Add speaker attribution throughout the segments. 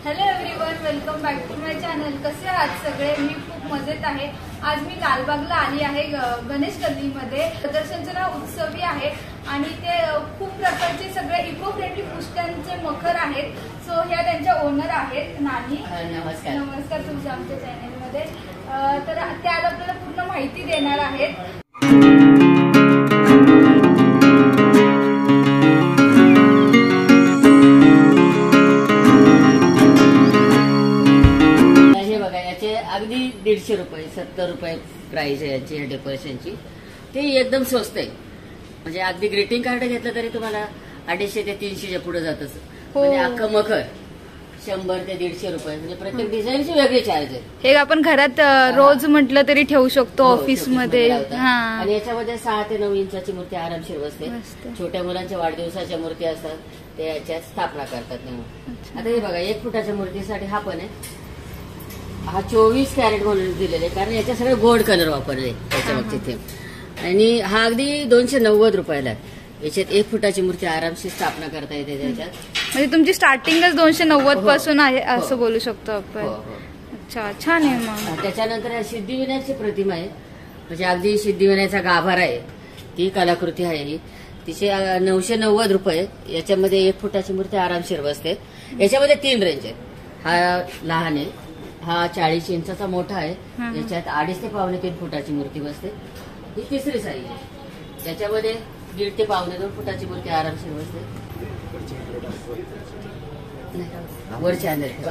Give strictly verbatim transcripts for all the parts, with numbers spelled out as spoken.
Speaker 1: Hello everyone, welcome back to my channel. कसे आहात सगळे? मी खूप मजेत आहे. आज मी लालबागला आली आहे गणेश गल्लीमध्ये. प्रदर्शनचं नाव उत्सवी आहे आणि ते खूप प्रकारचे सगळे इको फ्रेंडली पुष्टांचे मखर आहेत. सो ह्या त्यांच्या ओनर आहेत नानी.
Speaker 2: नमस्कार.
Speaker 1: नमस्कार तुमच्या आमच्या चॅनलमध्ये. तर त्या आज आपल्याला पूर्ण माहिती देणार आहेत.
Speaker 2: अगदी दीडशे रुपये सत्तर रुपये प्राइस आहे याची डेकोरेशनची. ते एकदम स्वस्त आहे. म्हणजे अगदी ग्रीटिंग कार्ड घेतलं तरी तुम्हाला अडीचशे ते तीनशेच्या पुढे जातच. म्हणजे अख्खं मखर शंभर ते दीडशे रुपये. म्हणजे प्रत्येक डिझाईनची वेगळी चार्ज आहे.
Speaker 1: हे आपण घरात रोज म्हटलं तरी ठेवू शकतो ऑफिस मध्ये.
Speaker 2: आणि याच्यामध्ये सहा ते नऊ इंचाची मूर्ती आरामशीर बसते. छोट्या मुलांच्या वाढदिवसाच्या मूर्ती असतात ते याच्यात स्थापना करतात. तेव्हा आता हे बघा, एक फुटाच्या मूर्तीसाठी हा पण आहे. हा चोवीस कॅरेट म्हणून दिलेले, कारण याच्या सगळे गोल्ड कलर वापरले त्याच्यावरचे थीम. आणि हा अगदी दोनशे नव्वद रुपयाला. याच्यात एक फुटाची मूर्ती आरामशीर स्थापना करता येते त्याच्यात.
Speaker 1: म्हणजे तुमची स्टार्टिंगच दोनशे नव्वद पासून आहे असं बोलू शकतो आपण. अच्छा, छान आहे. मग
Speaker 2: त्याच्यानंतर सिद्धिविनायकची प्रतिमा आहे. म्हणजे अगदी सिद्धिविनायकचा गाभारा आहे. ती कलाकृती आहे ही. तिचे नऊशे नव्वद रुपये. याच्यामध्ये एक फुटाची मूर्ती आरामशीर बसते. याच्यामध्ये तीन रेंज आहे. हा लहान आहे, हा चाळीस इंचाचा मोठा आहे. याच्यात अडीच ते पावणे तीन फुटाची मूर्ती बसते. ही तिसरी साईज आहे. त्याच्यामध्ये दीड ते पावणे दोन फुटाची मूर्ती आरामशीर बसते. वरच्या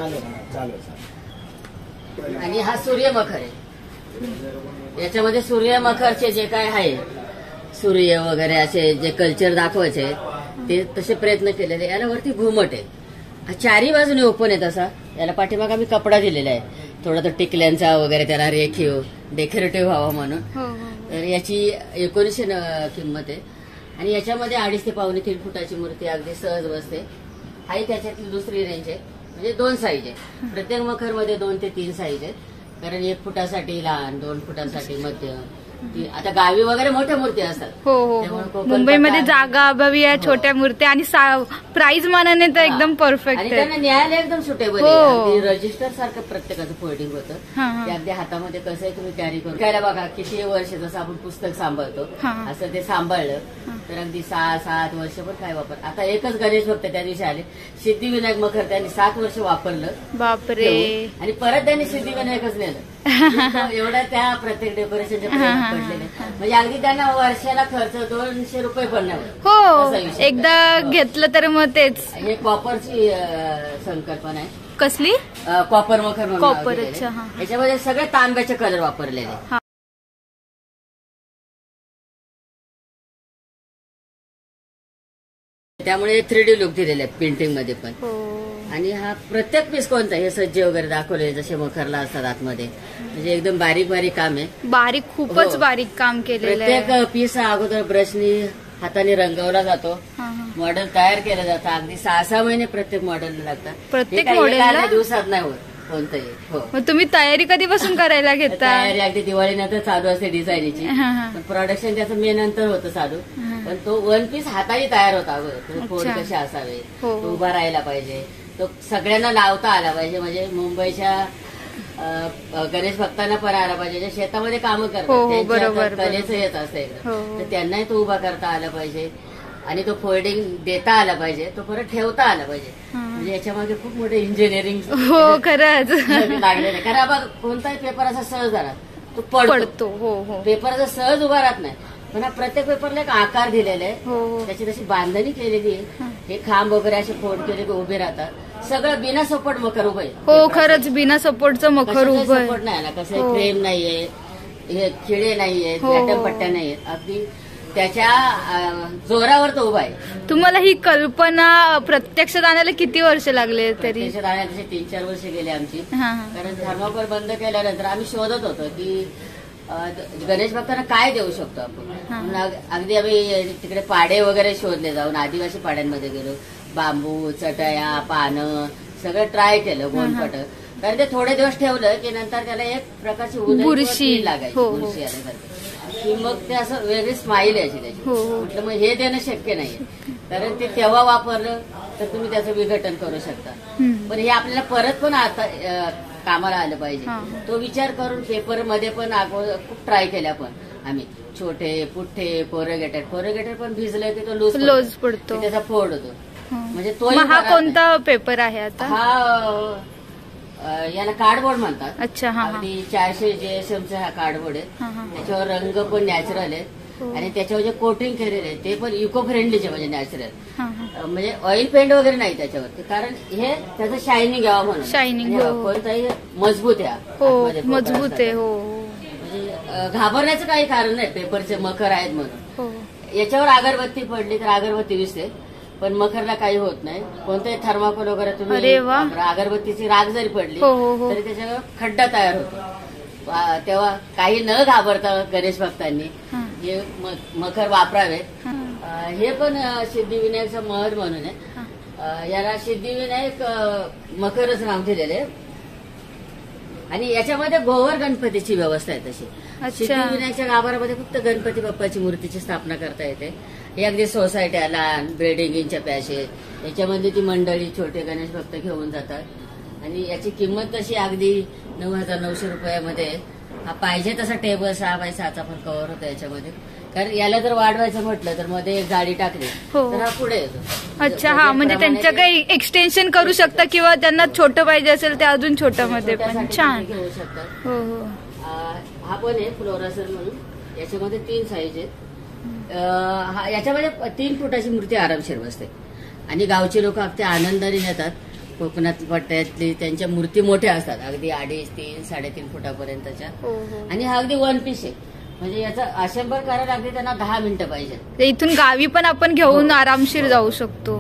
Speaker 2: आणि हा सूर्यमखर आहे. याच्यामध्ये सूर्यमखरचे जे काय आहे, सूर्य वगैरे असे जे कल्चर दाखवायचे ते तसे प्रयत्न केलेले. याला वरती घुमट आहे. हा चारही बाजूने ओपन आहे. तसा याला पाठीमाग आम्ही कपडा दिलेला आहे थोडा तो टिकल्यांचा वगैरे, त्याला रेखीव डेकोरेटिव्ह व्हावा म्हणून. तर याची एकोणीसशे किंमत आहे. आणि याच्यामध्ये अडीच ते पावणे तीन फुटाची मूर्ती अगदी सहज बसते. हाही त्याच्यातली दुसरी रेंज आहे. म्हणजे दोन साईज आहे. प्रत्येक मखर मध्ये दोन ते तीन साईज आहेत. कारण एक फुटासाठी लहान, दोन फुटासाठी मध्यम. आता गावी वगैरे मोठ्या मूर्ती असतात.
Speaker 1: हो हो, मुंबईमध्ये जागा अभावी आहे छोट्या मूर्त्या. आणि प्राइस मानाने तर एकदम परफेक्ट आहे.
Speaker 2: त्यांना न्यायालय एकदम सुटेबल आहे. रजिस्टर सारखं प्रत्येकाचं फोल्डिंग होतं. ते अगदी हातामध्ये कसं तुम्ही कॅरी करून काय बघा, किती वर्ष जसं आपण पुस्तक सांभाळतो असं ते सांभाळलं तर अगदी सहा सात वर्ष पण काय वापर. आता एकच गणेश भक्त त्या दिवशी आले, सिद्धिविनायक मखर त्यांनी सात वर्ष वापरलं.
Speaker 1: बापरे.
Speaker 2: आणि परत त्यांनी सिद्धिविनायकच नेलं. एवढं त्या प्रत्येक डेकोरेशनच्या पडलेले. म्हणजे अगदी त्यांना वर्षाला खर्च दोनशे रुपये पण नाही.
Speaker 1: हो, एकदा घेतलं तर मग तेच.
Speaker 2: हे कॉपरची संकल्पना आहे.
Speaker 1: कसली?
Speaker 2: कॉपर मखर.
Speaker 1: कॉपर. अच्छा.
Speaker 2: याच्यामध्ये सगळे तांब्याचे कलर वापरलेले. त्यामुळे थ्री डी लुक दिलेले आहे पेंटिंग मध्ये पण. आणि हा प्रत्येक पीस कोणता, हे सज्जे वगैरे दाखवले जसे मखरला असतात आतमध्ये. म्हणजे एकदम बारीक बारीक काम आहे.
Speaker 1: बारीक, खूपच बारीक काम केलेलं आहे.
Speaker 2: प्रत्येक पीस अगोदर ब्रशनी हाताने रंगवला जातो. मॉडेल तयार केलं जातं. अगदी सहा सहा महिने प्रत्येक मॉडेलला लागतात.
Speaker 1: प्रत्येक मॉडेलला
Speaker 2: दिवसात नाही होत कोणतंही. हो.
Speaker 1: मग तुम्ही तयारी कधीपासून करायला घेता?
Speaker 2: तयारी अगदी दिवाळीनंतर चालू असते डिझाईनची. पण प्रोडक्शन त्याचं मे नंतर होतं चालू. पण तो वन पीस हाताने तयार होता अगोदर. फोड कसे असावे, तो उभा राहायला पाहिजे, तो सगळ्यांना लावता आला पाहिजे. म्हणजे मुंबईच्या गणेश भक्तांना पण आला पाहिजे, जे शेतामध्ये कामं करतात त्यांच्या कलेचं येत असते तर त्यांनाही तो उभा करता आला पाहिजे. आणि तो फोल्डिंग देता आला पाहिजे, तो परत ठेवता आला पाहिजे. म्हणजे याच्यामध्ये खूप मोठे इंजिनिअरिंग
Speaker 1: हो खरंच
Speaker 2: लागलेलं. कारण आपण कोणताही पेपर असा सहज झाला तो पडतो. हो, पेपर असा सहज उभा राहत नाही. पण हा प्रत्येक पेपरला एक आकार दिलेला आहे. त्याची तशी बांधणी केलेली आहे. हे खांब वगैरे असे फोल्ड केले की उभे राहतात. सगळं बिना सपोर्ट मखर उभं आहे.
Speaker 1: हो खरंच, बिना सपोर्टचं मखर उभं आहे.
Speaker 2: सपोर्ट नाही ना, कसं फ्रेम नाहीये, हे खिळे नाहीयेत, बॅटम पट्ट्या नाहीयेत. अगदी त्याच्या जोरावर तो उभा आहे.
Speaker 1: तुम्हाला ही कल्पना प्रत्यक्षात आणायला किती वर्ष लागले? तरी
Speaker 2: प्रत्यक्षात आणायला तीन चार वर्ष गेले आमची. कारण थर्माकोल बंद केल्यानंतर आम्ही शोधत होतो की गणेश भक्तांना काय देऊ शकतो आपण. अगदी आम्ही तिकडे पाडे वगैरे शोधले, जाऊन आदिवासी पाड्यांमध्ये गेलो. बांबू, चटया, पानं सगळं ट्राय केलं, गोंडपट. कारण ते थोडे दिवस ठेवलं की नंतर त्याला एक प्रकारची बुरशी लागायची. बुरशी आल्यासारखी की मग ते असं वेगळी स्माईल यायची त्याची. म्हटलं मग हे देणं शक्य नाहीये. कारण ते तेव्हा वापरलं तर तुम्ही त्याचं विघटन करू शकता.
Speaker 1: हम्म.
Speaker 2: पण हे आपल्याला परत पण आता अ, कामाला आलं
Speaker 1: हा.
Speaker 2: पाहिजे. तो विचार करून पेपर मध्ये पण अगोदर खूप ट्राय केल्या पण आम्ही छोटे पुठ्ठे कोरेगेटेड कोरेगेटेड पण भिजले की तो लूज
Speaker 1: लूज पडतो.
Speaker 2: त्याचा फोड होतो.
Speaker 1: हं.
Speaker 2: म्हणजे तो
Speaker 1: मग हा कोणता पेपर आहे आता?
Speaker 2: हा अ, याला कार्डबोर्ड म्हणतात.
Speaker 1: अच्छा. हा हा
Speaker 2: अगदी चारशे जेएसएमचा हा कार्डबोर्ड आहे.
Speaker 1: हा, हा.
Speaker 2: त्याच्यावर रंग पण नॅचरल आहे
Speaker 1: हो.
Speaker 2: आणि त्याच्यावर जे कोटिंग केलेले आहे ते पण इको फ्रेंडलीचे म्हणजे नॅचरल.
Speaker 1: हा, हा.
Speaker 2: म्हणजे ऑइल पेंट वगैरे नाही त्याच्यावरती, कारण हे त्याचं शायनिंग यावं म्हणून.
Speaker 1: Shining,
Speaker 2: आणि
Speaker 1: हो.
Speaker 2: कोणताही मजबूत आहे
Speaker 1: हो
Speaker 2: आतमध्ये पोकळ
Speaker 1: मजबूत आहे.
Speaker 2: असतात.
Speaker 1: हो हो.
Speaker 2: म्हणजे अ, घाबरण्याचं काही कारण नाही. पेपरचे मखर आहेत म्हणून.
Speaker 1: हो
Speaker 2: याच्यावर अगरबत्ती पडली तर अगरबत्ती दिसते, पण मखरला काही होत नाही. कोणतेही थर्माकोल वगैरे तुम्ही
Speaker 1: अरे वा.
Speaker 2: वापरा, अगरबत्तीची राग जरी पडली
Speaker 1: हो, हो, हो.
Speaker 2: तरी त्याच्यावर खड्डा तयार होतो. वा- तेव्हा काही न घाबरता गणेश भक्तांनी
Speaker 1: हा.
Speaker 2: हे म- मखर वापरावे.
Speaker 1: हा.
Speaker 2: अ, हे पण अ, सिद्धिविनायकचं महर म्हणून आहे.
Speaker 1: हा.
Speaker 2: अ, याला सिद्धिविनायक अ, मकरच नाव दिलेले आहे. आणि याच्यामध्ये गोवर गणपतीची व्यवस्था आहे तशी.
Speaker 1: अच्छा.
Speaker 2: सिद्धिविनायकच्या गाभाऱ्यामध्ये फक्त गणपती बाप्पाची मूर्तीची स्थापना करता येते. हे अगदी सोसायट्या लहान बिल्डिंगच्या पॅसेज याच्यामध्ये ती मंडळी छोटे गणेश भक्त घेऊन जातात. आणि याची किंमत तशी अगदी नऊ हजार नऊशे रुपयामध्ये हा पाहिजे तसा टेबल सहा बाय सहाचा पण कव्हर होता याच्यामध्ये. कारण याला जर वाढवायचं म्हटलं तर मध्ये एक जाडी टाकली
Speaker 1: हो.
Speaker 2: तर हा पुढे येतो.
Speaker 1: अच्छा. हा म्हणजे त्यांचं काही एक्सटेन्शन करू शकता किंवा त्यांना छोटं पाहिजे असेल ते अजून छोट्या मध्ये पण
Speaker 2: छोट्यासाठी
Speaker 1: छान.
Speaker 2: तुम्ही घेऊ शकतात.
Speaker 1: हो हो.
Speaker 2: अं, हा पण आहे फ्लोरासर म्हणून. याच्यामध्ये तीन साईज आहेत. अं, हा- याच्यामध्ये तीन फुटाची मूर्ती आरामशीर बसते. आणि गावचे लोक अगदी आनंदाने नेतात. कोकणात पट्ट्यातली त्यांच्या मूर्ती मोठ्या असतात, अगदी अडीच तीन साडेतीन फुटापर्यंतच्या.
Speaker 1: हो हो.
Speaker 2: आणि हा अगदी वन पीस आहे. म्हणजे याचा असेंबल करायला अगदी त्यांना दहा मिनिटं पाहिजे.
Speaker 1: ते इथून गावी पण आपण घेऊन
Speaker 2: हो.
Speaker 1: आरामशीर जाऊ शकतो.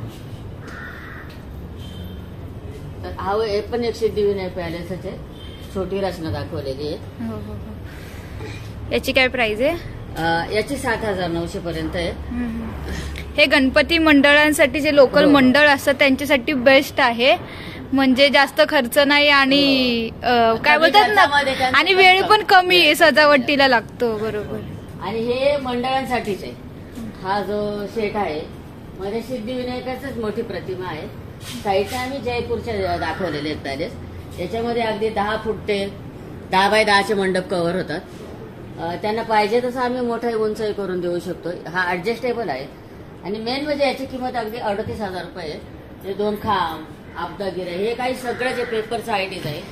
Speaker 2: तर हा हे पण एक सिद्धिविनायक पॅलेसच आहे. छोटी रचना दाखवलेली आहे.
Speaker 1: हो हो हो. याची काय प्राइस आहे?
Speaker 2: अं, याची सात हजार नऊशे पर्यंत आहे.
Speaker 1: हम्म. हे गणपती मंडळांसाठी जे लोकल
Speaker 2: हो.
Speaker 1: मंडळ असतात त्यांच्यासाठी बेस्ट आहे. म्हणजे जास्त खर्च नाही आणि अं, काय
Speaker 2: कमी
Speaker 1: बोलतात ना,
Speaker 2: खर्चामध्ये त्यांचं
Speaker 1: आणि वेळ पण
Speaker 2: खर्च.
Speaker 1: कमी आहे, सजावटीला लागतो. बरोबर.
Speaker 2: आणि हे मंडळांसाठीच आहे. हा जो सेट आहे मध्ये सिद्धिविनायकाचीच मोठी प्रतिमा आहे. साईडला आम्ही जयपूरच्या दाखवलेले आहेत पॅलेस. याच्यामध्ये अगदी दहा फूट ते दहा बाय दहाचे मंडप कव्हर होतात. अं, त्यांना पाहिजे तसं आम्ही मोठा उंचाई करून देऊ शकतो. हा ऍडजस्टेबल आहे. आणि मेन म्हणजे याची किंमत अगदी अडतीस हजार रुपये आहे. हे दोन खांब आपदागिरे हे काही सगळं जे पेपरचं आयडीज आहे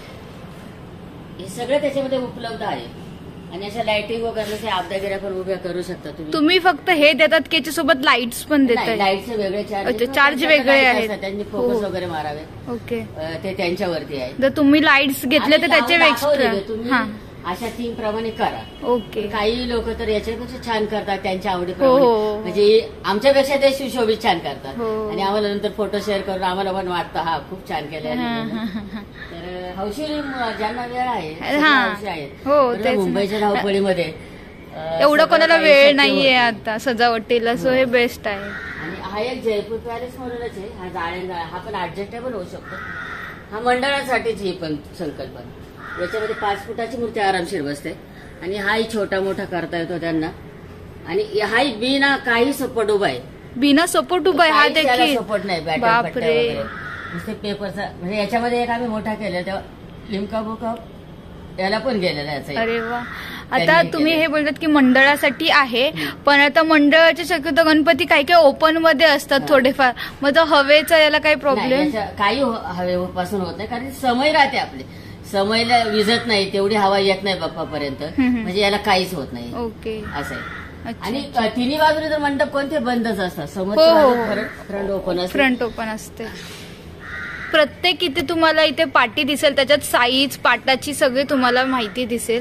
Speaker 2: हे सगळं त्याच्यामध्ये उपलब्ध आहे. आणि अशा लाइटिंग वगैरे आपदागिऱ्या पण उभ्या करू शकता तुम्ही.
Speaker 1: तुम्ही फक्त हे देतात की याच्यासोबत लाईट्स पण देतात?
Speaker 2: लाईटचे वेगळे चार्ज.
Speaker 1: अच्छा, चार्ज वेगळे आहेत.
Speaker 2: त्यांनी
Speaker 1: हो.
Speaker 2: फोकस वगैरे मारावे.
Speaker 1: ओके.
Speaker 2: अं, ते त्यांच्यावरती आहे.
Speaker 1: जर तुम्ही लाईट्स घेतले तर
Speaker 2: आणि
Speaker 1: त्याचे
Speaker 2: लावून
Speaker 1: एक्स्ट्रा.
Speaker 2: दाखवलेले तुम्ही
Speaker 1: हा.
Speaker 2: अशा थीम प्रमाणे करा.
Speaker 1: ओके.
Speaker 2: काही लोक तर याच्यापेक्षा छान करतात त्यांच्या
Speaker 1: हो,
Speaker 2: आवडीप्रमाणे.
Speaker 1: हो.
Speaker 2: म्हणजे आमच्यापेक्षा ते सुशोभित छान करतात.
Speaker 1: हो.
Speaker 2: आणि आम्हाला नंतर फोटो शेअर करून आम्हाला पण वाटतं हा खूप छान केलं
Speaker 1: हा,
Speaker 2: आहे.
Speaker 1: हा, हा, हा.
Speaker 2: तर हौशी ज्यांना वेळ आहे
Speaker 1: हा.
Speaker 2: सगळे हौशी आहेत.
Speaker 1: हो,
Speaker 2: बरोबर,
Speaker 1: तेच ना.
Speaker 2: मुंबईच्या धावपळीमध्ये अं,
Speaker 1: एवढं
Speaker 2: सगळं
Speaker 1: कोणाला
Speaker 2: काही
Speaker 1: वेळ
Speaker 2: शक्य
Speaker 1: नाहीये
Speaker 2: होत.
Speaker 1: आता सजावटीला, सो
Speaker 2: हो.
Speaker 1: हे बेस्ट आहे.
Speaker 2: आणि हा एक जयपूर पॅलेस म्हणूनच आहे. हा जाळ्या हा पण ऍडजस्टेबल होऊ शकतो. हा मंडळासाठीच ही पण संकल्पना. याच्यामध्ये पाच फुटाची मूर्ती आरामशीर बसते. आणि हाही छोटा मोठा करता येतो त्यांना. आणि हाही बिना काही सपोर्ट उभा आहे.
Speaker 1: बिना सपोर्ट उभा आहे हा देखील.
Speaker 2: सपोर्ट नाही. बॅटरी
Speaker 1: बापरे.
Speaker 2: पट्ट्या वगैरे नुसते पेपरचा. म्हणजे याच्यामध्ये एक आम्ही मोठा केला तेव्हा लिमका बुका याला पण गेलेला आहे.
Speaker 1: अरे वा. आता
Speaker 2: त्यांनी
Speaker 1: तुम्ही
Speaker 2: केलंय.
Speaker 1: हे बोलतात की मंडळासाठी आहे, पण आता मंडळाचे शक्यतो गणपती काही काही ओपन मध्ये असतात
Speaker 2: हा.
Speaker 1: थोडेफार. मग तो हवेचा याला काही
Speaker 2: नाही,
Speaker 1: प्रॉब्लेम?
Speaker 2: याच्या काही हो- हवेपासून होत नाही, कारण समय राहते आपली. समयला विजत नाही, तेवढी हवा येत नाही बाप्पापर्यंत.
Speaker 1: हम्म.
Speaker 2: म्हणजे याला काहीच होत नाही
Speaker 1: ओके.
Speaker 2: असं आहे.
Speaker 1: अच्छा.
Speaker 2: आणि तिन्ही बाजूने जर मंडप कोणते बंदच असतात. समोर
Speaker 1: हो, हो, हो.
Speaker 2: फ्रंट ओपन असते.
Speaker 1: फ्रंट ओपन असते. प्रत्येक इथे तुम्हाला इथे पाटी दिसेल, त्याच्यात साईज पाटाची सगळी तुम्हाला माहिती दिसेल.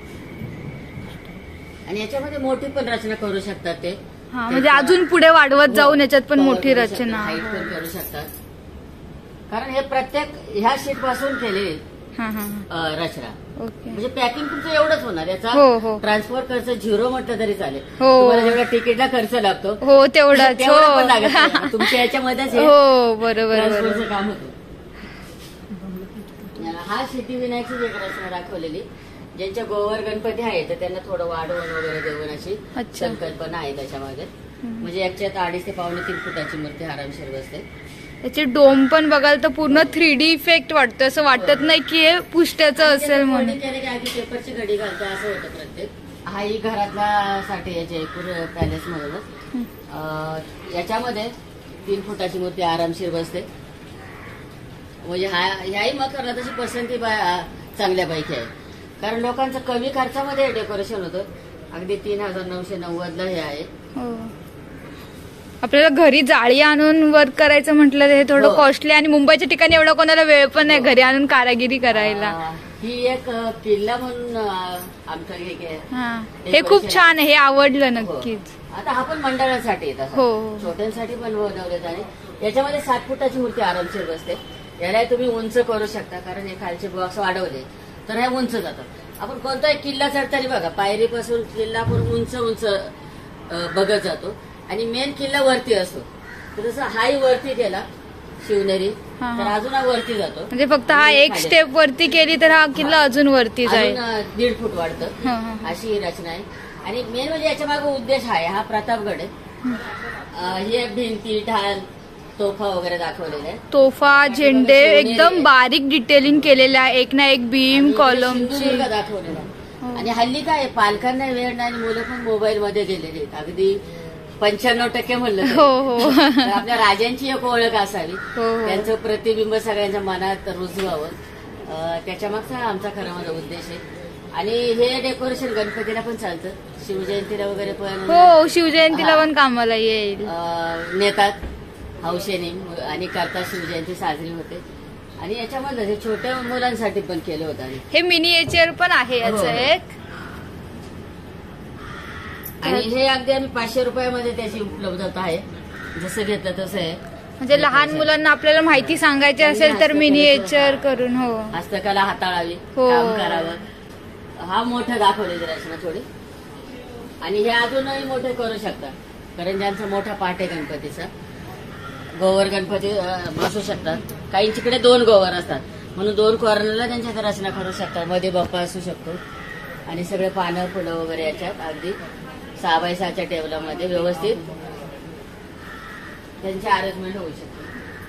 Speaker 2: आणि याच्यामध्ये मोठी पण रचना करू शकतात ते.
Speaker 1: हा, म्हणजे अजून पुढे वाढवत जाऊन याच्यात पण
Speaker 2: हो,
Speaker 1: मोठी
Speaker 2: करू शकतात,
Speaker 1: रचना.
Speaker 2: हाईट पण करू शकतात. कारण हे प्रत्येक ह्या शीट पासून केले
Speaker 1: हा हा हा.
Speaker 2: रचना.
Speaker 1: ओके.
Speaker 2: म्हणजे पॅकिंग तुमचं एवढंच होणार.
Speaker 1: हो,
Speaker 2: याचा
Speaker 1: हो.
Speaker 2: ट्रान्सपोर्ट खर्च झिरो म्हटलं तरी चालेल.
Speaker 1: हो.
Speaker 2: तुम्हाला जेवढा तिकीटला खर्च लागतो
Speaker 1: हो तेवढाच.
Speaker 2: तेवढा पण लागत
Speaker 1: हो.
Speaker 2: नाही. तुमच्या याच्यामध्येच हे
Speaker 1: हो बरोबर
Speaker 2: ट्रान्सपोर्टचं
Speaker 1: बरोबर.
Speaker 2: काम होतं. हा सिद्धिविनायकची एक रचना दाखवलेली. ज्यांच्या गोवर गणपती आहे तर त्यांना थोडं वाढवून वगैरे देऊन अशी
Speaker 1: अच्छा.
Speaker 2: संकल्पना आहे त्याच्यामध्ये. म्हणजे याच्यात अडीच ते पावणे तीन फुटाची मूर्ती आरामशीर बसते.
Speaker 1: याचे डोम पण बघाल तर पूर्ण थ्री डी इफेक्ट वाटतं, असं वाटत नाही की हे पुष्ट्याचं असेल म्हणून.
Speaker 2: पेपरची घडी घालतो असं होतं प्रत्येक. हा ही घरातला साठी आहे जयपूर पॅलेस मधूनच. याच्यामध्ये तीन फुटाची मूर्ती आरामशीर बसते. म्हणजे हा ह्याही मकरला तशी पसंती चांगल्यापैकी आहे, कारण लोकांचं कमी खर्चामध्ये डेकोरेशन होतं. अगदी तीन हजार नऊशे नव्वदला हे आहे.
Speaker 1: आपल्याला घरी जाळी आणून वर्क करायचं म्हटलं हे थोडं कॉस्टली, आणि मुंबईच्या ठिकाणी एवढं कोणाला वेळ पण नाही घरी आणून कारागिरी करायला.
Speaker 2: ही एक किल्ला म्हणून आमचं हे
Speaker 1: हे खूप छान आहे, हे आवडलं नक्कीच.
Speaker 2: आता हा पण मंडळासाठी येतात,
Speaker 1: हो
Speaker 2: छोट्यांसाठी पण बनवले. आणि याच्यामध्ये सात फुटाची मूर्ती आरामशीर बसते. याला तुम्ही उंच करू शकता, कारण हे खालचे बॉक्स वाढवले तर हे उंच जातात. आपण कोणताही किल्ला चढताना बघा पायरीपासून किल्ला आपण उंच उंच बघत जातो, आणि मेन किल्ला वरती असतो. तर जसं हाही वरती केला शिवनेरी तर अजून हा वरती जातो.
Speaker 1: म्हणजे फक्त हा एक स्टेप वरती केली तर हा किल्ला अजून वरती जाईल,
Speaker 2: दीड फूट वाढतं. अशी ही रचना आहे. आणि मेन म्हणजे याच्या मागे उद्देश आहे, हा प्रतापगड आहे. हे भिंती ढाल तोफा वगैरे दाखवलेला आहे.
Speaker 1: तोफा झेंडे एकदम बारीक डिटेलिंग केलेलं आहे, एक ना एक बीम कॉलमची
Speaker 2: दाखवलेला आहे. आणि हल्ली काय पालकांना वेळ नाही, मुलं पण मोबाईल मध्ये गेलेली आहेत. अगदी पंच्याण्णव टक्के म्हणलं
Speaker 1: हो हो
Speaker 2: आपल्या राजांची एक ओळख असावी, त्यांचं प्रतिबिंब सगळ्यांच्या मनात रुजवावं, त्याच्या मागचा आमचा खरा माझा उद्देश आहे. आणि हे डेकोरेशन गणपतीला पण चालतं, शिवजयंतीला वगैरे पण.
Speaker 1: हो शिवजयंतीला पण कामाला येईल.
Speaker 2: नेतात हौशेने आणि करता शिवजयंती साजरी होते. आणि याच्यामध्ये हे छोट्या मुलांसाठी पण केलं होतं. आणि
Speaker 1: हे मिनिएचर पण आहे याचं एक.
Speaker 2: आणि हे अगदी आम्ही पाचशे रुपयामध्ये त्याची उपलब्धता आहे, जसं घेतलं तसं आहे.
Speaker 1: म्हणजे लहान मुलांना आपल्याला माहिती सांगायची असेल तर मिनिएचर करून. हो
Speaker 2: हस्तकला हाताळावी, काम करावं. हा मोठा दाखवलेली रचना थोडी. आणि हे अजूनही मोठे करू शकता, कारण ज्यांचा मोठा पाठ आहे गणपतीचा, गोवर गणपती बसू शकतात. काहींच्याकडे दोन गोवर असतात म्हणून दोन कॉर्नरला त्यांच्या रचना करू शकतात. मध्ये बाप्पा असू शकतो. आणि सगळे पानं फुलं वगैरे याच्यात अगदी सहा बाय सहाच्या टेबलामध्ये व्यवस्थित त्यांची अरेंजमेंट होऊ शकते.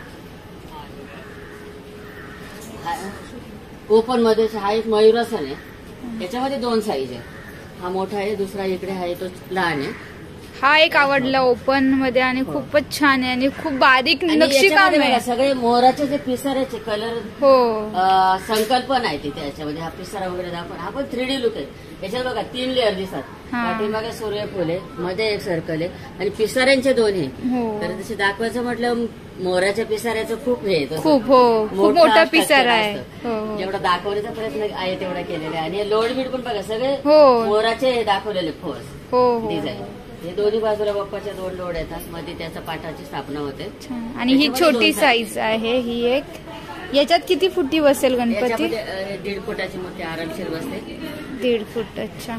Speaker 2: ओपन मध्ये हा एक मयूरासन आहे, त्याच्यामध्ये दोन साईज आहे. हा मोठा आहे, दुसरा इकडे आहे तो लहान आहे.
Speaker 1: हा एक आवडला ओपन मध्ये, आणि खूपच छान आहे आणि खूप बारीक नक्षीकाम आहे.
Speaker 2: सगळे मोराचे जे पिसाऱ्याचे कलर
Speaker 1: हो
Speaker 2: संकल्पना आहे तिथे याच्यामध्ये. हा पिसारा वगैरे दाखवून हा पण थ्री डी लुक आहे. याच्यात बघा तीन लेअर दिसतात, पाठीमागे सूर्यफूल आहे, मध्ये एक सर्कल आहे, आणि पिसाऱ्यांचे दोन आहे. तर तसे दाखवायचं म्हटलं मोराच्या पिसाऱ्याचं खूप हे येतं,
Speaker 1: खूप हो खूप मोठा पिसारा आहे.
Speaker 2: जेवढा दाखवण्याचा प्रयत्न आहे तेवढा केलेला आहे. आणि लोड बीड पण बघा सगळे मोराचे दाखवलेले फोर्स डिझाईन. हे दोन्ही बाजूला बाप्पाच्या दोन लोड येतात, मध्ये त्याच्या पाठाची स्थापना होते.
Speaker 1: आणि ही छोटी साईज आहे ही एक. याच्यात किती फुटी बसेल गणपती?
Speaker 2: दीड फुटाची मूर्ती आरामशीर बसते.
Speaker 1: दीड फूट. अच्छा.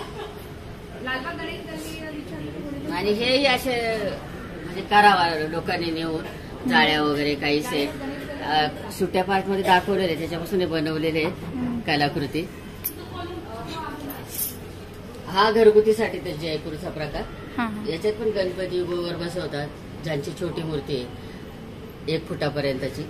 Speaker 2: आणि हेही असे म्हणजे करावा लोकांनी नेऊन जाळ्या वगैरे काही सेट सुट्या पार्ट मध्ये दाखवलेले, त्याच्यापासून हे बनवलेले कलाकृती. हा घरगुतीसाठी तर जयपूरचा प्रकार. याच्यात पण गणपती गोवर बसवतात, ज्यांची छोटी मूर्ती आहे एक फुटापर्यंतची.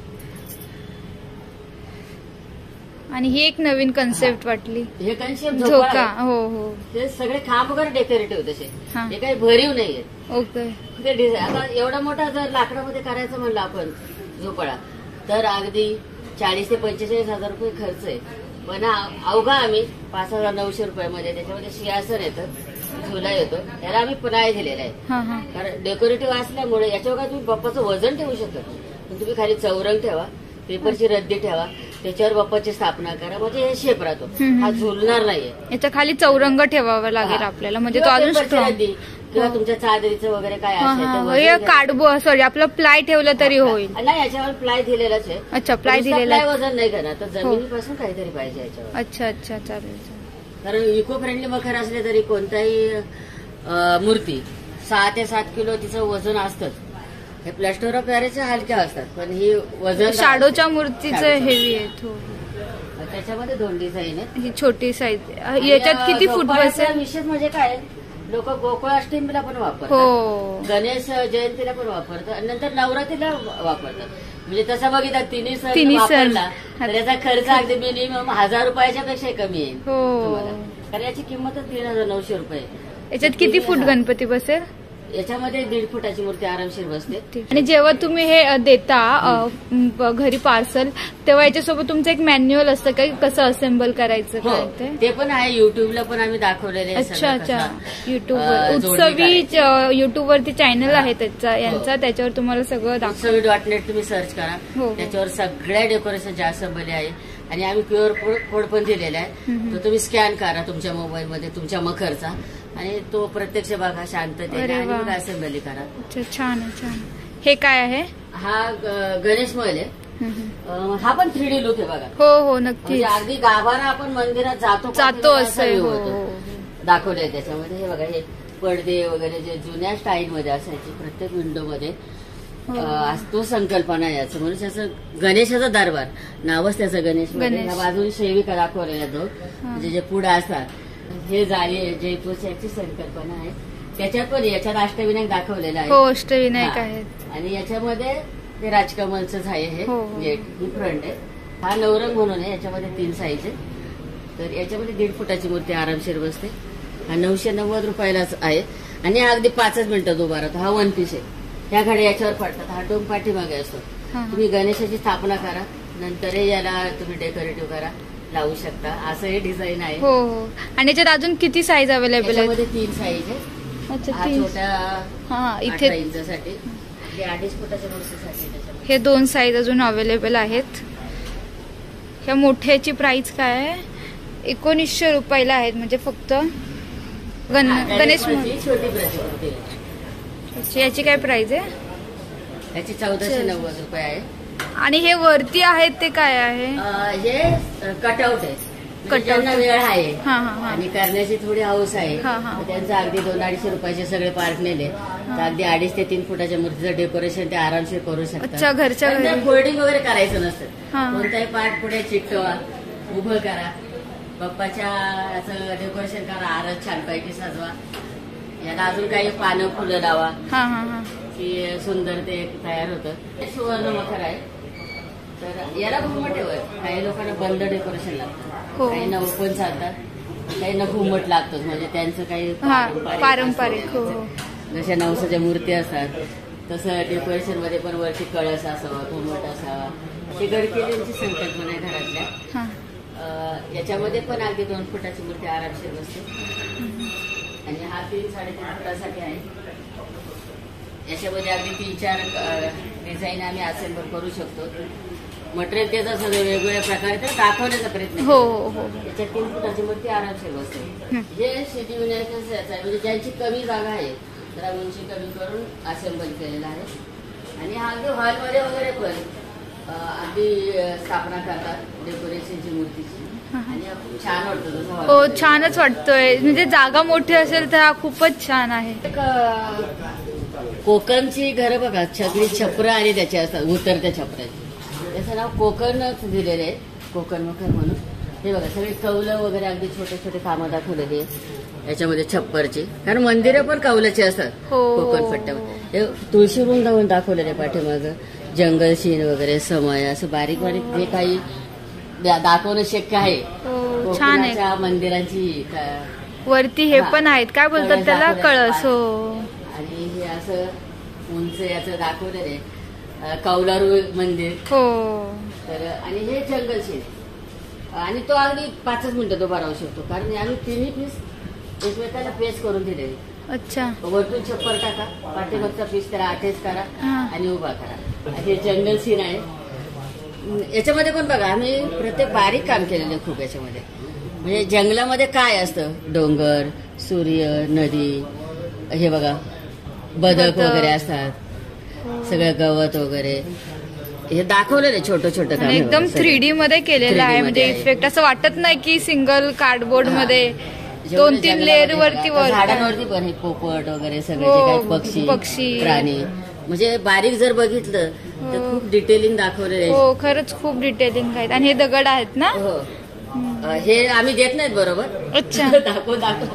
Speaker 1: आणि ही एक नवीन कन्सेप्ट वाटली.
Speaker 2: हे कन्सेप्ट
Speaker 1: झोका. हो हो
Speaker 2: ते सगळे खांब वगैरे डेकोरेटिव्ह तसे, हे काही भरीव नाहीये.
Speaker 1: ओके.
Speaker 2: ते डिझाईन आता एवढा मोठा जर लाकडामध्ये करायचं म्हणलं आपण झोपडा तर अगदी चाळीस ते पंचेचाळीस हजार रुपये खर्च आहे. पण अवघा आम्ही पाच हजार नऊशे रुपयामध्ये त्याच्यामध्ये सिंहासन येतं, झुला येतो, याला आम्ही पुन्हा दिलेला आहे. कारण डेकोरेटिव्ह असल्यामुळे याच्यावर तुम्ही बाप्पाचं वजन ठेवू शकत, पण तुम्ही खाली चौरंग ठेवा, पेपरची रद्दी ठेवा, त्याच्यावर बाप्पाची स्थापना करा, म्हणजे हे शेप राहतो. हा झुलणार नाहीये.
Speaker 1: याच्या खाली चौरंग ठेवावा लागेल आपल्याला, म्हणजे तो अजून स्ट्रॉंग.
Speaker 2: किंवा तुमच्या चादरीचं वगैरे काय असेल
Speaker 1: कार्डबो सॉरी आपलं प्लाय ठेवलं तरी होईल.
Speaker 2: नाही याच्यावर प्लाय दिलेलाच आहे.
Speaker 1: अच्छा प्लाय दिलेला
Speaker 2: वजन नाही करणार, तर जमिनीपासून काहीतरी पाहिजे याच्यावर.
Speaker 1: अच्छा अच्छा चालेल.
Speaker 2: कारण इको फ्रेंडली मखर असले तरी कोणताही मूर्ती सहा ते सात किलो तिचं वजन असतं. हे प्लास्टर ऑफ पॅरिसच्या हलक्या असतात, पण ही वजन
Speaker 1: शाडोच्या मूर्तीचं हेवी आहे.
Speaker 2: त्याच्यामध्ये दोन डिझाईन आहेत.
Speaker 1: ही छोटी साईज. याच्यात किती फूट बसेल?
Speaker 2: विशेष म्हणजे काय लोक गोकुळाष्टमीला पण वापरतात,
Speaker 1: हो
Speaker 2: गणेश जयंतीला पण वापरतात आणि नंतर नवरात्रीला वापरतात. म्हणजे तसं बघितलं तिन्ही सण
Speaker 1: तिन्ही सण.
Speaker 2: वापरला तर याचा खर्च अगदी मिनिमम हजार रुपयाच्या पेक्षा कमी येईल
Speaker 1: हो.
Speaker 2: तुम्हाला. कारण याची किंमतच तीन हजार नऊशे रुपये.
Speaker 1: याच्यात किती फूट गणपती बसेल?
Speaker 2: याच्यामध्ये दीड फुटाची मूर्ती आरामशीर बसते.
Speaker 1: आणि जेव्हा तुम्ही हे अ, देता अ, म, घरी पार्सल, तेव्हा याच्यासोबत तुमचं एक मॅन्युअल असतं का कसं असेंबल करायचं
Speaker 2: हो,
Speaker 1: काय ते?
Speaker 2: ते पण आहे. युट्यूबला पण आम्ही दाखवलेले आहे
Speaker 1: अच्छा
Speaker 2: सगळं
Speaker 1: अच्छा.
Speaker 2: कसं,
Speaker 1: युट्यूबवर
Speaker 2: अ, जोडणी
Speaker 1: उत्सवी
Speaker 2: करायची.
Speaker 1: युट्यूब वरती चॅनल आहे त्याचा यांचा, त्याच्यावर तुम्हाला सगळं दाखव.
Speaker 2: उत्सवी डॉट नेट तुम्ही सर्च करा,
Speaker 1: हो.
Speaker 2: त्याच्यावर सगळ्या डेकोरेशनच्या असेंबली आहे आणि आम्ही क्यूआर कोड पण दिलेला आहे. तो तुम्ही स्कॅन करा तुमच्या मोबाईल मध्ये तुमच्या मखरचा आणि तो प्रत्यक्ष बघा शांततेने
Speaker 1: अरे
Speaker 2: आणि
Speaker 1: वा.
Speaker 2: मग असेंबली करा.
Speaker 1: अच्छा, छान आहे छान. हे काय आहे?
Speaker 2: हा ग- गणेश महल आहे.
Speaker 1: हम्म, हम्म.
Speaker 2: अं, हा पण थ्री डी लुक आहे बघा.
Speaker 1: हो हो नक्की
Speaker 2: म्हणजे अगदी गाभारा आपण मंदिरात जातो
Speaker 1: जातो
Speaker 2: असा
Speaker 1: असं
Speaker 2: view
Speaker 1: हो
Speaker 2: होतो.
Speaker 1: हो.
Speaker 2: दाखवलंय त्याच्यामध्ये. हे बघा हे पडदे वगैरे जे जुन्या स्टाईल मध्ये असायचे प्रत्येक विंडो मध्ये
Speaker 1: हो.
Speaker 2: अं, तो संकल्पना आहे याचं. म्हणून त्याचं गणेशाचा दरबार नावच त्याचं गणेश मध्ये.
Speaker 1: गणेश.
Speaker 2: ह्या बाजूने सेविका दाखवलेल्या दोन म्हणजे जे पुढे असतात हे जाळे जयपूरची याची संकल्पना आहे. त्याच्यात पण याच्यात अष्टविनायक दाखवलेला आहे.
Speaker 1: हो अष्टविनायक
Speaker 2: हा.
Speaker 1: आहेत.
Speaker 2: आणि याच्यामध्ये ते राजकमलचंच आहे हे
Speaker 1: हो, हो.
Speaker 2: गेट फ्रंट आहे. हा नवरंग म्हणून आहे. याच्यामध्ये तीन साईज आहे. तर याच्यामध्ये दीड फुटाची मूर्ती आरामशीर बसते. हा नऊशे नव्वद रुपयालाच आहे आणि हा अगदी पाचच मिनिटात उभा राहतो. हा वन पीस आहे. ह्या घड्या याच्यावर पडतात. हा डोम पाठीमागे असतो.
Speaker 1: हा.
Speaker 2: तुम्ही गणेशाची स्थापना करा नंतर याला तुम्ही डेकोरेटिव्ह करा लावू शकता. असं हे डिझाईन आहे.
Speaker 1: हो हो. आणि याच्यात अजून किती साईज अवेलेबल आहेत?
Speaker 2: याच्यामध्ये तीन साईज आहे.
Speaker 1: अच्छा
Speaker 2: हा
Speaker 1: तीन.
Speaker 2: छोट्या
Speaker 1: हा
Speaker 2: अठरा
Speaker 1: इथे
Speaker 2: इंचासाठी हे अडीच फुटाच्या मूर्तीसाठी त्याच्यामध्ये.
Speaker 1: हे दोन साईज अजून अवेलेबल आहेत. ह्या मोठ्याची प्राइस काय आहे? एकोणीसशे रुपयाला आहेत म्हणजे फक्त गण
Speaker 2: हा,
Speaker 1: गणेश
Speaker 2: गणेशची छोटी प्रतिमूर्ती आहे.
Speaker 1: मूर्ती. याची काय प्राइस आहे?
Speaker 2: याची चौदाशे नव्वद रुपये आहे.
Speaker 1: आणि हे वरती आहेत ते काय आहे?
Speaker 2: अं, हे कटआउट आहे. म्हणजे
Speaker 1: Cutout.
Speaker 2: ज्यांना वेळ आहे
Speaker 1: हा हा हा.
Speaker 2: आणि करण्याची थोडी हौस आहे
Speaker 1: हा, हा.
Speaker 2: तर त्यांचं अगदी दोन अडीचशे रुपयाचे सगळे पार्ट नेले तर अगदी अडीच ते तीन फुटाच्या मूर्तीचं डेकोरेशन ते आरामशीर करू शकतात.
Speaker 1: अच्छा, घरच्या घरी.
Speaker 2: फोल्डिंग वगैरे करायचं नसतं.
Speaker 1: हा.
Speaker 2: कोणताही पार्ट पुढे चिकटवा उभं करा बाप्पाच्या असं डेकोरेशन करा. आरत छानपैकी सजवा. याला अजून काही पानं फुलं लावा
Speaker 1: हा हा हा.
Speaker 2: की सुंदर ते तयार होतं. सुवर्ण मखर आहे. तर याला घुमट आहे वर. काही लोकांना बंद डेकोरेशन लागतं.
Speaker 1: हो.
Speaker 2: काही ना ओपन चालतात काही ना घुमट लागतं. म्हणजे त्यांचं काही
Speaker 1: हा
Speaker 2: पारंपरिक
Speaker 1: पारंपरिक
Speaker 2: असतं.
Speaker 1: हो हो.
Speaker 2: जशा नवसाच्या मूर्ती असतात तसं डेकोरेशन मध्ये पण वरती कळस असावा घुमट असावा. ही गडकिल्ल्यांची संकल्पना आहे घरातल्या.
Speaker 1: हा.
Speaker 2: अं, याच्यामध्ये पण अगदी दोन फुटाची मूर्ती आरामशीर बसते आणि हा तीन साडेतीन फुटासाठी आहे. याच्यामध्ये अगदी तीन चार डिझाईन आम्ही असेंबल करू शकतो. मटेरियल त्याचं सगळं वेगवेगळ्या प्रकारे ते दाखवण्याचा प्रयत्न
Speaker 1: हो
Speaker 2: करतो.
Speaker 1: हो हो.
Speaker 2: याच्यात तीन फुटाची मूर्ती आरामशीर बसते.
Speaker 1: हं.
Speaker 2: हे सिद्धिविनायकच याचं आहे. म्हणजे ज्यांची कमी जागा आहे जरा उंची कमी करून असेंबल केलेलं आहे. आणि हा अगदी हॉलमध्ये वगैरे पण अं, अगदी अं, स्थापना करतात डेकोरेशनची मूर्तीची आणि हा खूप छान वाटतो तसं
Speaker 1: हो
Speaker 2: hallमध्ये.
Speaker 1: छानच वाटतोय. म्हणजे जागा मोठी असेल तर हा खूपच छान आहे.
Speaker 2: एक, अं, कोकणची घरं बघा सगळी छपरं आणि त्याची असतात उतरत्या छपराची. त्याचं नाव कोकणच दिलेलं आहे. कोकण मखर म्हणून. हे बघा सगळे कौलं वगैरे अगदी छोटे छोटे कामं दाखवलेली आहे याच्यामध्ये छप्परची. कारण मंदिरं पण कौलाची असतात
Speaker 1: हो.
Speaker 2: कोकण पट्ट्यामध्ये. हे तुळशी वृंदावन दाखवलेलं आहे पाठीमागं. जंगल सीन वगैरे समय असं बारीक बारीक जे काही दा- दाखवणं शक्य आहे
Speaker 1: हो छान आहे.
Speaker 2: कोकणाच्या मंदिरांची का-
Speaker 1: वरती हे
Speaker 2: हा.
Speaker 1: पण आहेत काय बोलतात
Speaker 2: कळस
Speaker 1: त्याला
Speaker 2: दाखवलेले
Speaker 1: कळस हो.
Speaker 2: आणि हे असं उंच याचं दाखवलेलं आहे अं, कौलारू मंदिर.
Speaker 1: हो
Speaker 2: तर आणि हे जंगल शेत आणि तो अगदी पाचच मिनिटात उभा राहू शकतो कारण आम्ही तिन्ही पीस एकमेकाला पेस्ट करून दिले.
Speaker 1: अच्छा
Speaker 2: वरतून छप्पर टाका पाठीमागचा पीस त्याला अटॅच करा
Speaker 1: हा.
Speaker 2: आणि उभा करा. हे जंगल सीन आहे. याच्यामध्ये पण बघा आम्ही प्रत्येक बारीक काम केलेलं आहे खूप याच्यामध्ये. म्हणजे जंगलामध्ये काय असतं डोंगर सूर्य नदी हे बघा बदक
Speaker 1: बदक.
Speaker 2: वगैरे असतात सगळं गवत वगैरे हे दाखवलेलं आहे छोटं छोटं काम.
Speaker 1: आणि एकदम थ्री डी मध्ये केलेलं आहे. म्हणजे
Speaker 2: मध्ये आहे.
Speaker 1: इफेक्ट असं वाटत नाही की सिंगल कार्डबोर्ड
Speaker 2: हा.
Speaker 1: मध्ये
Speaker 2: जेवढे
Speaker 1: दोन तीन
Speaker 2: जंगलामध्ये
Speaker 1: लेअर वरती
Speaker 2: आता
Speaker 1: वर
Speaker 2: झाडांवरती पण हे पोपट वगैरे सगळे
Speaker 1: हो,
Speaker 2: जे काही पक्षी
Speaker 1: पक्षी.
Speaker 2: प्राणी म्हणजे बारीक जर बघितलं तर
Speaker 1: हो.
Speaker 2: खूप डिटेलिंग दाखवलेलं आहे.
Speaker 1: हो खरंच खूप डिटेलिंग आहेत. आणि हे दगड आहेत ना.
Speaker 2: हो. अं, हे आम्ही देत नाहीत बरोबर
Speaker 1: अच्छा
Speaker 2: दाखव दाखव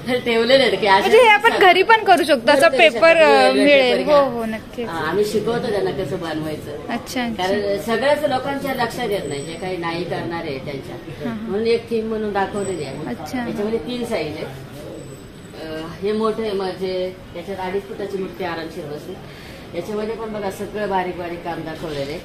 Speaker 2: ठेवलेले आहेत की
Speaker 1: म्हणजे हे आपण घरी पण करू शकतो, असं पेपर मिळेल. हो हो नक्की.
Speaker 2: आम्ही शिकवतो त्यांना कसं बनवायचं.
Speaker 1: अच्छा.
Speaker 2: कारण सगळ्याच लोकांच्या लक्षात येत नाही, जे काही नाही करणार आहे त्यांच्या, म्हणून एक थीम म्हणून दाखवलेली आहे.
Speaker 1: अच्छा.
Speaker 2: त्याच्यामध्ये तीन साईज आहे. हे मोठे म्हणजे त्याच्यात अडीच फुटाची मूर्ती आरामशीर बसते. याच्यामध्ये पण बघा सगळं बारीक बारीक काम दाखवलेले.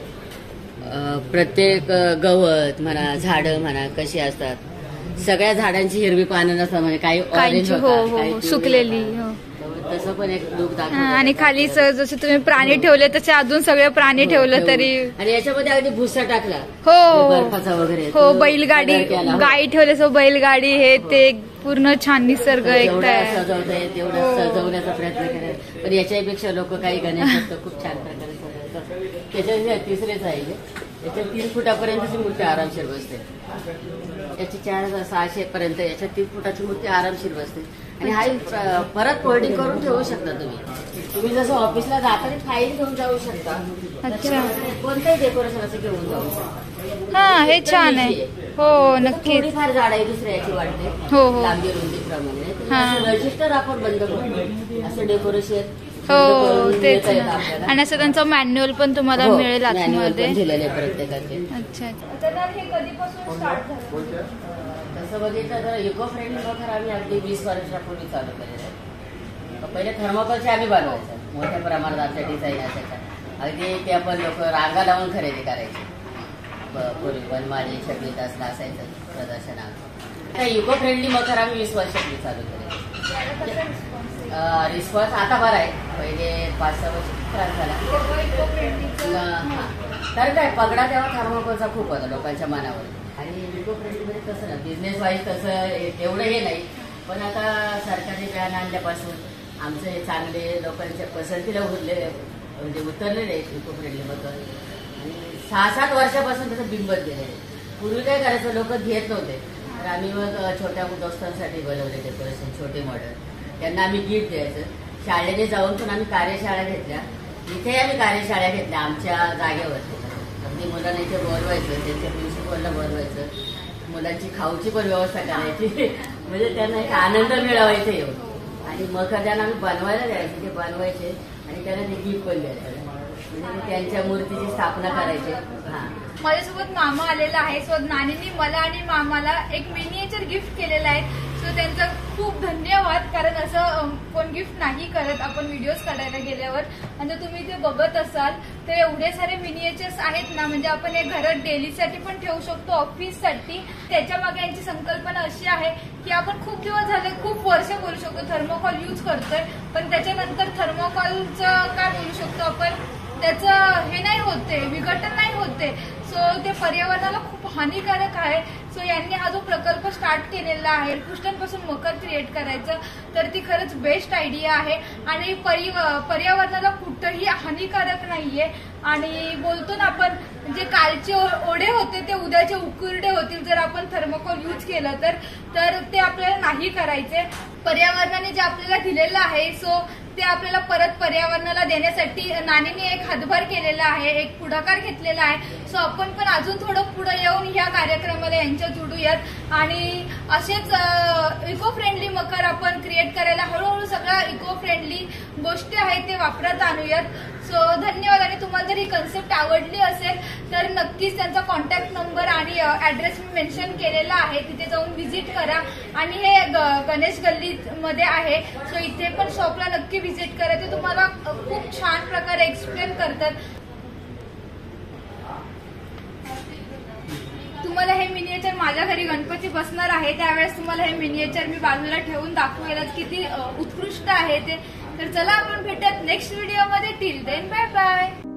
Speaker 2: प्रत्येक गवत म्हणा, झाडं म्हणा कशी असतात, सगळ्या झाडांची हिरवी पानं नसतात, म्हणजे काही ऑरेंज होतात, काही
Speaker 1: सुकलेली.
Speaker 2: तसं पण एक लुक दाखवलं.
Speaker 1: आणि खाली जसे तुम्ही प्राणी ठेवले तसे अजून सगळे प्राणी ठेवलं तरी.
Speaker 2: आणि याच्यामध्ये अगदी भुस्सा टाकला.
Speaker 1: हो
Speaker 2: बर्फाचा वगैरे.
Speaker 1: हो बैलगाडी, गाई ठेवले सो बैलगाडी, हे ते पूर्ण छान निसर्ग
Speaker 2: एकदा सजवता येईल तेवढं सजवण्याचा प्रयत्न करेल. पण याच्यापेक्षा लोक काही गणेश खूप छान प्रकारे सजवतात. त्याच्या तिसरेच आहे, याच्या तीन फुटापर्यंतची मूर्ती आरामशीर बसते. याची चार हजार सहाशे पर्यंत याच्या तीन फुटाची मूर्ती आरामशीर बसते. आणि हा परत फोल्डिंग करून ठेवू शकता तुम्ही. तुम्ही जसं ऑफिसला जाता फाईल घेऊन जाऊ शकता.
Speaker 1: अच्छा.
Speaker 2: कोणतंही डेकोरेशन असं घेऊन जाऊ शकता.
Speaker 1: हा हे छान आहे. हो नक्की.
Speaker 2: थोडीफार झाड आहे दुसऱ्या याची वाटते.
Speaker 1: हो हो.
Speaker 2: लांबी रुंदीप्रमाणे रजिस्टर आपण बंद करू असं डेकोरेशन.
Speaker 1: हो तेच. आणि असं त्यांचं मॅन्युअल पण तुम्हाला मिळेल आतमध्ये.
Speaker 2: प्रत्येकाचे.
Speaker 1: अच्छा.
Speaker 3: हे कधीपासून स्टार्ट झालं?
Speaker 2: तसं बघितलं तर इको फ्रेंडली मखर आम्ही अगदी वीस वर्षापूर्वी चालू केलेलं आहे. पहिले थर्मोकोलचे आम्ही बनवायचो मोठ्या प्रमाणात. आमच्या डिझाईन असायच्या अगदी ते आपण लोक रांगा लावून खरेदी करायचे. पूर्वी वनमाळी छबी तासला असायचं प्रदर्शनात. इको फ्रेंडली मखर आम्ही वीस वर्षापूर्वी चालू केले. रिस्पॉन्स आता बरा आहे. पहिले पाच सहा वर्ष त्रास झाला. तर काय पगडा तेव्हा थर्मोकोलचा खूप होता लोकांच्या मनावर. आणि इको फ्रेंडलीमध्ये कसं ना बिझनेस वाईज तसं एवढं हे नाही. पण आता सरकारने बॅन आणल्यापासून आमचं हे चांगले लोकांच्या पसंतीला उरले म्हणजे उतरलेले इको फ्रेंडली मखर. आणि सहा सात वर्षापासून त्याचं बिंबत गेलेलं आहे. पूर्वी काय करायचं लोक घेत नव्हते, तर आम्ही मग छोट्या दोस्तांसाठी बनवले डेकोरेशन छोटे मॉडेल. त्यांना आम्ही गिफ्ट द्यायचं. शाळेने जाऊन पण आम्ही कार्यशाळा घेतल्या. इथे आम्ही कार्यशाळा घेतल्या आमच्या जागेवर. अगदी मुलांना इथे बोलवायचं, त्यांच्या प्रिन्सिपलला बोलवायचं, मुलांची खाऊची पण व्यवस्था करायची म्हणजे त्यांना एक आनंद मिळावा इथे येऊन. आणि मखर त्यांना आम्ही बनवायला द्यायचे, ते बनवायचे आणि त्यांना ते गिफ्ट पण द्यायचं. म्हणजे त्यांच्या मूर्तीची स्थापना करायची. हा
Speaker 1: माझ्यासोबत मामा आलेला आहे. सो नानीने मला आणि मामाला एक मिनिएचर गिफ्ट केलेलं आहे. सो त्यांचा खूप धन्यवाद. कारण असं कोण गिफ्ट नाही करत आपण व्हिडिओज काढायला गेल्यावर. आणि तुम्ही ते बघत असाल तर एवढे सारे मिनिएचर्स आहेत ना, म्हणजे आपण हे घरात डेलीसाठी पण ठेवू शकतो, ऑफिससाठी. त्याच्या मागे यांची संकल्पना अशी आहे की आपण खूप दिवस झाले खूप वर्ष बोलू शकतो थर्मोकॉल यूज करतोय, पण त्याच्यानंतर थर्मोकॉलचं काय बोलू शकतो आपण, त्याचं हे नाही होते, विघटन नाही होते. सो ते पर्यावरणाला खूप हानिकारक आहे. सो यांनी हा जो प्रकल्प स्टार्ट केलेला आहे पुष्टांपासून मखर क्रिएट करायचं, तर ती खरंच बेस्ट आयडिया आहे. आणि पर्यावरणाला कुठंही हानिकारक नाहीये. आणि बोलतो ना आपण, जे कालचे ओढे होते ते उद्याचे उकुरडे होतील जर आपण थर्मोकॉल यूज केलं तर तर ते आपल्याला नाही करायचे. पर्यावरणाने जे आपल्याला दिलेलं आहे सो ते आपल्याला परत पर्यावरणाला देण्यासाठी नानीने एक हातभार केलेला आहे, एक पुढाकार घेतलेला आहे. सो आपण पण अजून थोडं पुढे येऊन ह्या कार्यक्रमाला यांच्या जोडूयात आणि असेच इको फ्रेंडली मखर आपण क्रिएट करायला हळूहळू सगळ्या इको फ्रेंडली गोष्टी आहेत ते वापरात आणूयात. सो धन्यवाद. आणि तुम्हाला जर ही कन्सेप्ट आवडली असेल तर नक्कीच त्यांचा कॉन्टॅक्ट नंबर आणि ऍड्रेस मी मेन्शन केलेला आहे, तिथे जाऊन व्हिजिट करा. आणि हे गणेश गल्ली मध्ये आहे. सो इथे पण शॉपला नक्की व्हिजिट करा. ते तुम्हाला खूप छान प्रकारे एक्सप्लेन करतात. तुम्हाला हे मिनिएचर माझ्या घरी गणपती बसणार आहे त्यावेळेस तुम्हाला हे मिनिएचर मी बाजूला ठेवून दाखवायला किती उत्कृष्ट आहे ते. तर चला आपण भेटत नेक्स्ट व्हिडिओ मध्ये. Till then bye bye.